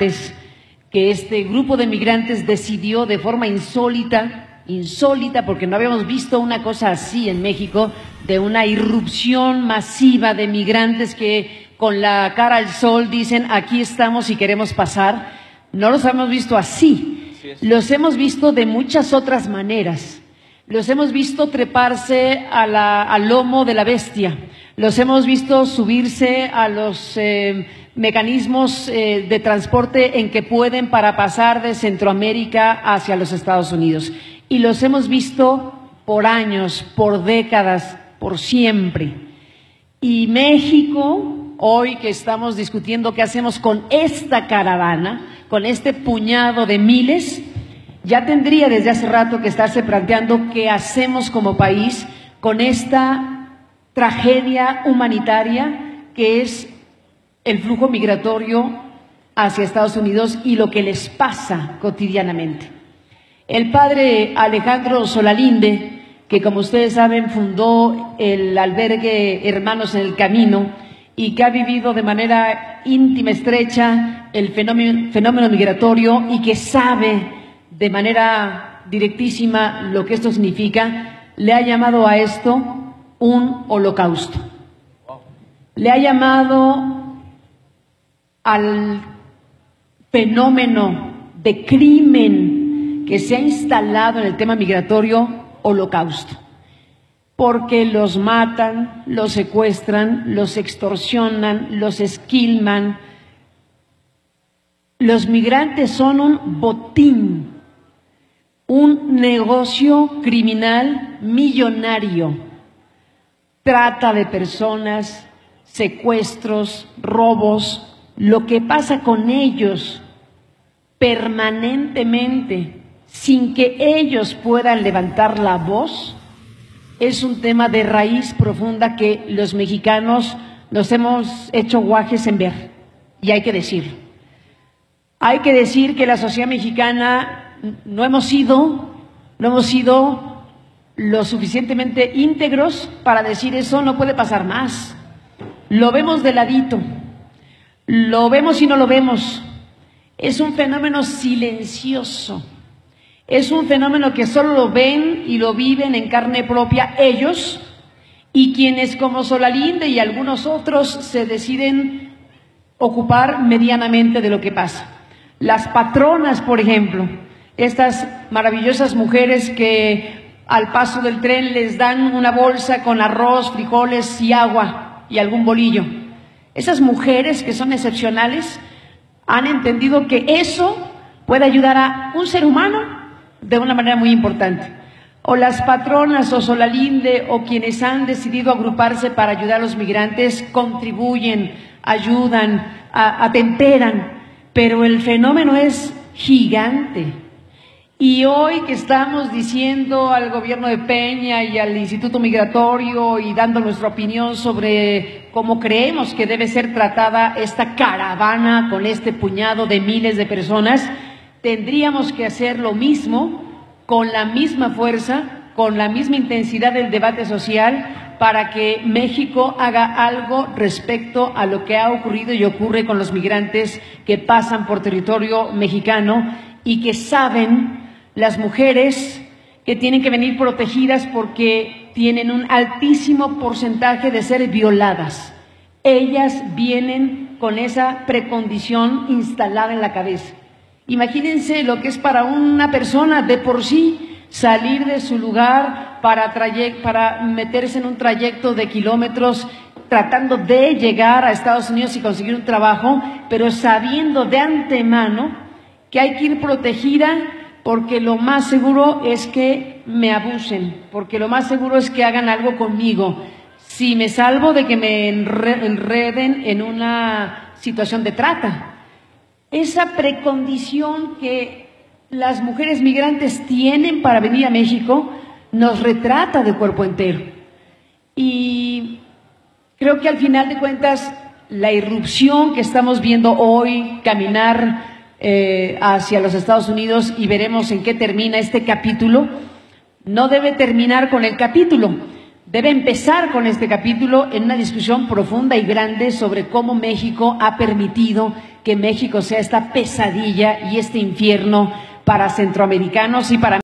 migrantes, que este grupo de migrantes decidió de forma insólita, porque no habíamos visto una cosa así en México, de una irrupción masiva de migrantes que con la cara al sol dicen aquí estamos y queremos pasar. No los hemos visto así, los hemos visto de muchas otras maneras. Los hemos visto treparse al lomo de la bestia, los hemos visto subirse a los mecanismos de transporte en que pueden para pasar de Centroamérica hacia los Estados Unidos. Y los hemos visto por años, por décadas, por siempre. Y México, hoy que estamos discutiendo qué hacemos con esta caravana, con este puñado de miles, ya tendría desde hace rato que estarse planteando qué hacemos como país con esta tragedia humanitaria que es el flujo migratorio hacia Estados Unidos y lo que les pasa cotidianamente. El padre Alejandro Solalinde, que como ustedes saben fundó el albergue Hermanos en el Camino y que ha vivido de manera íntima, estrecha el fenómeno migratorio y que sabe de manera directísima lo que esto significa, le ha llamado a esto un holocausto. Le ha llamado al fenómeno de crimen que se ha instalado en el tema migratorio holocausto, porque los matan, los secuestran, los extorsionan, los esquilman. Los migrantes son un botín, un negocio criminal millonario, trata de personas, secuestros, robos. Lo que pasa con ellos permanentemente, sin que ellos puedan levantar la voz, es un tema de raíz profunda que los mexicanos nos hemos hecho guajes en ver, y hay que decirlo. Hay que decir que la sociedad mexicana no hemos sido lo suficientemente íntegros para decir eso no puede pasar más. Lo vemos de ladito, lo vemos y no lo vemos. Es un fenómeno silencioso, es un fenómeno que solo lo ven y lo viven en carne propia ellos y quienes como Solalinde y algunos otros se deciden ocupar medianamente de lo que pasa. Las patronas, por ejemplo, estas maravillosas mujeres que al paso del tren les dan una bolsa con arroz, frijoles y agua y algún bolillo. Esas mujeres que son excepcionales han entendido que eso puede ayudar a un ser humano de una manera muy importante. O las patronas o Solalinde o quienes han decidido agruparse para ayudar a los migrantes contribuyen, ayudan, atemperan, pero el fenómeno es gigante. Y hoy que estamos diciendo al gobierno de Peña y al Instituto Migratorio y dando nuestra opinión sobre cómo creemos que debe ser tratada esta caravana con este puñado de miles de personas, tendríamos que hacer lo mismo, con la misma fuerza, con la misma intensidad del debate social, para que México haga algo respecto a lo que ha ocurrido y ocurre con los migrantes que pasan por territorio mexicano y que saben las mujeres que tienen que venir protegidas porque tienen un altísimo porcentaje de ser violadas. Ellas vienen con esa precondición instalada en la cabeza. Imagínense lo que es para una persona de por sí salir de su lugar para meterse en un trayecto de kilómetros tratando de llegar a Estados Unidos y conseguir un trabajo, pero sabiendo de antemano que hay que ir protegida porque lo más seguro es que me abusen, porque lo más seguro es que hagan algo conmigo. Si me salvo de que me enreden en una situación de trata. Esa precondición que las mujeres migrantes tienen para venir a México nos retrata de cuerpo entero. Y creo que al final de cuentas la irrupción que estamos viendo hoy caminar hacia los Estados Unidos, y veremos en qué termina este capítulo, no debe terminar con el capítulo, debe empezar con este capítulo en una discusión profunda y grande sobre cómo México ha permitido que México sea esta pesadilla y este infierno para centroamericanos y para